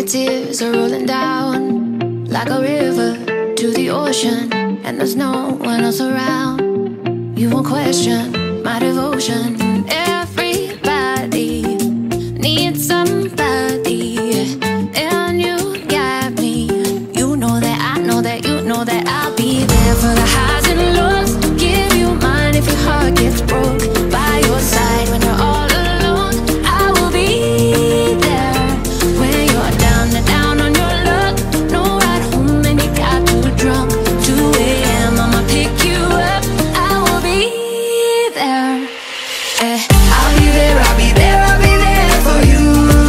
the tears are rolling down like a river to the ocean, and there's no one else around. You won't question my devotion. Everybody needs somebody, and you got me. You know that I know that you know that I'll be there for the highs and lows. Give you mine if your heart gets broke. By your side when you're all alone, I will be there. When you're down on your luck, no ride home and you got too drunk. 2 a.m. I'ma pick you up. I will be there. I'll be there, I'll be there, I'll be there for you.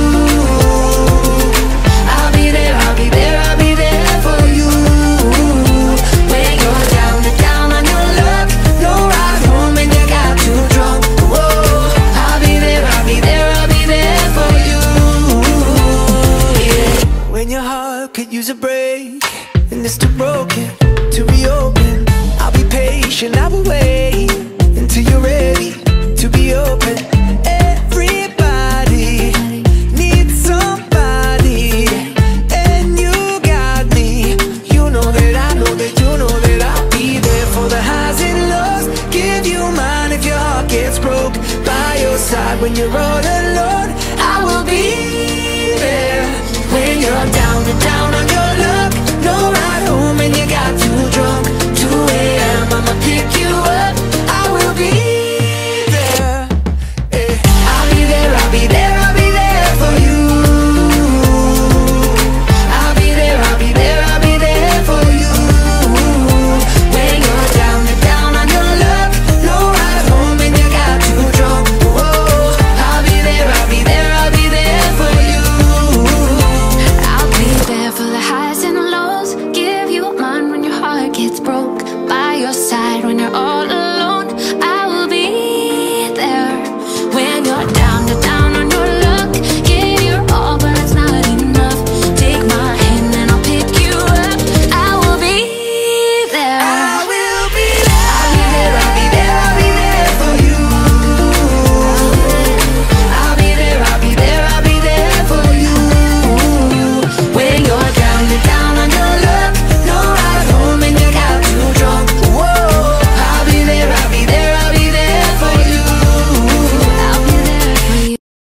I'll be there, I'll be there, I'll be there for you. When you're down on your luck, no ride home and you got too drunk. Whoa, I'll be there, I'll be there, I'll be there for you. Yeah. When your heart could use a break and it's too broken to reopen, I'll be patient, I will wait until you're ready to be open. Everybody needs somebody, and you got me. You know that I know that you know that I'll be there for the highs and lows. Give you mine if your heart gets broke. By your side when you're all alone, I will be there. When you're down on your luck, no ride home and you got too drunk. 2 a.m. I'ma pick you up. I will be there. I'll be there, I'll be there, I'll be there for you. I'll be there, I'll be there, I'll be there for you. When you're down on your luck, no ride home and you got too drunk. Whoa, I'll be there, I'll be there, I'll be there for you. I'll be there for the highs and lows. Give you mine when your heart gets broke. By your side when you're all alone.